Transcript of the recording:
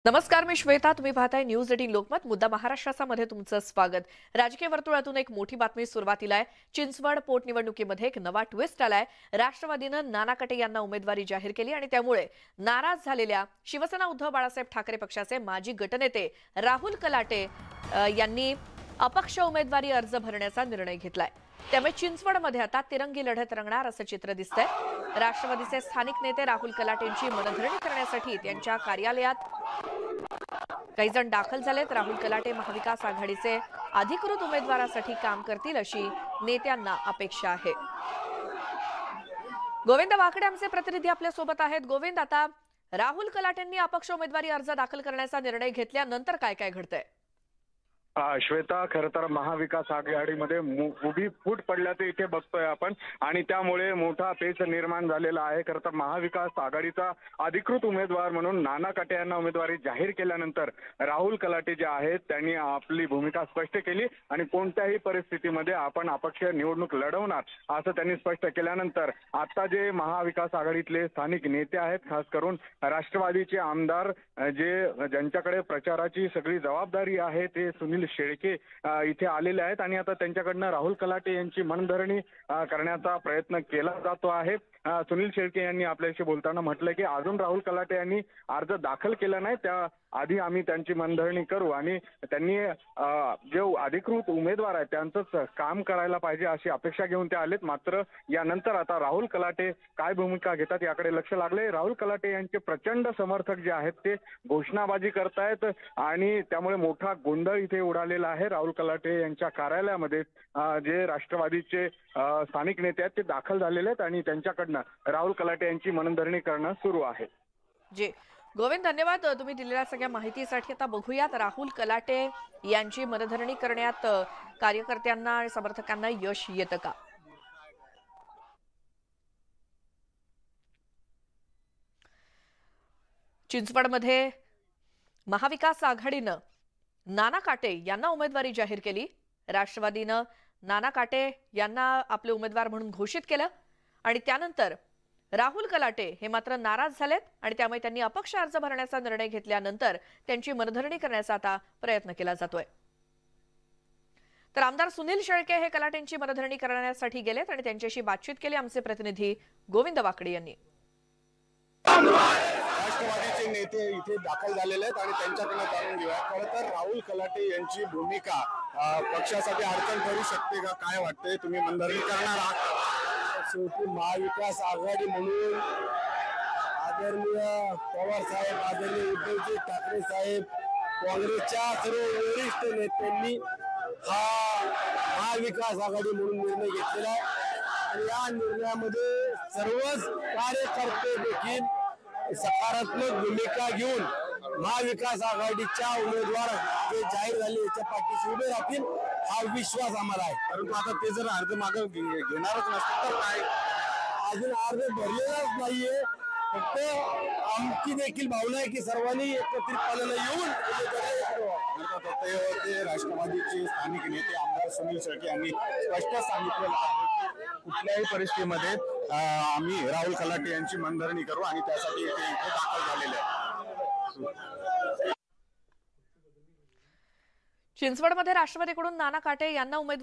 नमस्कार, मी श्वेता. तुम्ही पाहताय न्यूज 18 लोकमत. मुद्दा महाराष्ट्रामध्ये तुमचं स्वागत. राजकीय वर्तुळातून एक मोठी बातमी सुरुवातीला आहे. चिंचवड पोटनिवडणुकीमध्ये एक नवा ट्विस्ट आलाय. राष्ट्रवादीनं नाना कटे यांना उमेदवारी जाहीर केली आणि त्यामुळे नाराज झालेल्या शिवसेना उद्धव बाळासाहेब ठाकरे पक्षाचे माजी गटनेते राहुल कलाटे यांनी अपक्ष उमेदवारी अर्ज भरण्याचा निर्णय घेतलाय. त्यामुळे चिंचवडमध्ये आता तिरंगी लढत रंगणार असं चित्र दिसतंय. राष्ट्रवादीचे स्थानिक नेते राहुल कलाटेंची मनधरणी करण्यासाठी त्यांच्या कार्यालयात काही जण दाखल झालेत. राहुल कलाटे महाविकास आघाडीचे अधिकृत उमेदवारासाठी काम करतील अशी नेत्यांना अपेक्षा आहे. गोविंद वाकडे आमचे प्रतिनिधी आपल्या सोबत आहेत. गोविंद, आता राहुल कलाटेंनी अपक्ष उमेदवारी अर्ज दाखल करण्याचा निर्णय घेतल्यानंतर काय काय घडतंय? श्वेता, खरं तर महाविकास आघाडीमध्ये उभी फूट पडल्याचे इथे बघतोय आपण आणि त्यामुळे मोठा पेच निर्माण झालेला आहे. खरं तर महाविकास आघाडीचा अधिकृत उमेदवार म्हणून नाना कटे यांना उमेदवारी जाहीर केल्यानंतर राहुल कलाटे जे आहेत त्यांनी आपली भूमिका स्पष्ट केली आणि कोणत्याही परिस्थितीमध्ये आपण अपक्ष निवडणूक लढवणार असं त्यांनी स्पष्ट केल्यानंतर आता जे महाविकास आघाडीतले स्थानिक नेते आहेत, खास करून राष्ट्रवादीचे आमदार ज्यांच्याकडे प्रचाराची सगळी जबाबदारी आहे, ते सुनील शेळके इथे आलेले आहेत आणि आता त्यांच्याकडनं राहुल कलाटे यांची मनधरणी करण्याचा प्रयत्न केला जातो आहे. सुनील शेळके यांनी आपल्याशी बोलताना म्हटलं की अजून राहुल कलाटे यांनी अर्ज दाखल केला नाही, त्या आधी आम्ही त्यांची मनधरणी करू आणि त्यांनी जे अधिकृत उमेदवार आहेत त्यांचंच काम करायला पाहिजे अशी अपेक्षा घेऊन ते आलेत. मात्र यानंतर आता राहुल कलाटे काय भूमिका घेतात याकडे लक्ष लागले. राहुल कलाटे यांचे प्रचंड समर्थक जे आहेत ते घोषणाबाजी करतायत आणि त्यामुळे मोठा गोंधळ इथे उडालेला आहे. राहुल कलाटे यांच्या कार्यालयामध्ये जे राष्ट्रवादीचे स्थानिक नेते आहेत ते दाखल झालेले आहेत आणि त्यांच्याकडनं राहुल कलाटे यांची मनधरणी करणं सुरू आहे. जी गोविंद, धन्यवाद तुम्ही दिलेल्या सगळ्या माहितीसाठी. आता बघूयात राहुल कलाटे यांची मनधरणी करण्यात कार्यकर्त्यांना आणि समर्थकांना यश येतं का? चिंचवडमध्ये महाविकास आघाडीनं नाना काटे यांना उमेदवारी जाहीर केली. राष्ट्रवादीनं नाना काटे यांना आपले उमेदवार म्हणून घोषित केलं आणि त्यानंतर राहुल कलाटे हे मात्र नाराज झालेत आणि त्यामुळे त्यांनी अपक्ष अर्ज भरण्याचा निर्णय घेतल्यानंतर त्यांची मनधरणी करण्याचा आता प्रयत्न केला जातोय. तर आमदार सुनील शेळके हे कलाटेंची मनधरणी करण्यासाठी गेलेत आणि त्यांच्याशी बातचीत केली आमचे प्रतिनिधी गोविंद वाकडे यांनी. राष्ट्रवादीचे नेते इथे दाखल झालेले आहेत आणि त्यांच्याकडे जाणून घेऊया. खरं तर राहुल कलाटे यांची भूमिका पक्षासाठी अडचण ठरू शकते का? काय वाटतंय? तुम्ही मनधरणी करणार आहात? शेवटी महाविकास आघाडी म्हणून आदरणीय पवार साहेब, आदरणीय उद्धवजी ठाकरे साहेब, काँग्रेसच्या सर्व वरिष्ठ नेत्यांनी हा महाविकास आघाडी म्हणून निर्णय घेतलेला आहे आणि या निर्णयामध्ये सर्वच कार्यकर्ते देखील सकारात्मक भूमिका घेऊन महाविकास आघाडीच्या उमेदवार जे जाहीर झाले याच्या पाठीशी उभे राहतील हा विश्वास आम्हाला आहे. परंतु आता ते जर अर्ज मागे घेणारच नसतील तर काय? अजून अर्ज भरलेलाच नाहीये. फक्त आमची देखील भावना आहे की सर्वांनी एकत्रितपणे येऊन ते राष्ट्रवादीचे स्थानिक नेते आमदार सुनील शेळके यांनी स्पष्ट सांगितलेलं आहे की कुठल्याही परिस्थितीमध्ये आम्ही राहुल कलाटे यांची मनधरणी करू आणि त्यासाठी इथे दाखल झालेले आहे. चिंचवडमध्ये राष्ट्रवादीकडून नाना काटे यांना उमेदवारी